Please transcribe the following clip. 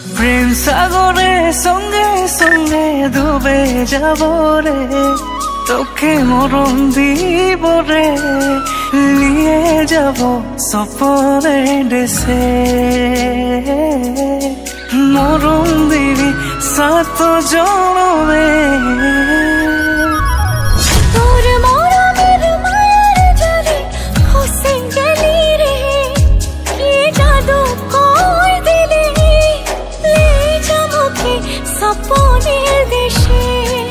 প্রেম সাগরে সঙ্গে সঙ্গে ডুবে যাব রে, তোকে মরণ দিব রে, নিয়ে যাব সপরে দেশে। মরণ দিবি সাত জনমে। তোর মরমের মায়ার জালে ফসে গেলি রে, কি জাদু করে দিলি, লে যাবো কি সপনের দেশে।